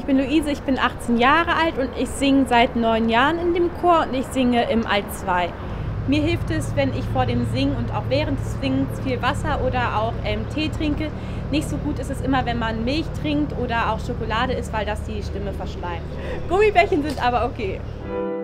bin Luise, ich bin 18 Jahre alt und ich singe seit 9 Jahren in dem Chor und ich singe im Alt 2. Mir hilft es, wenn ich vor dem Singen und auch während des Singens viel Wasser oder auch Tee trinke. Nicht so gut ist es immer, wenn man Milch trinkt oder auch Schokolade isst, weil das die Stimme verschleimt. Gummibärchen sind aber okay.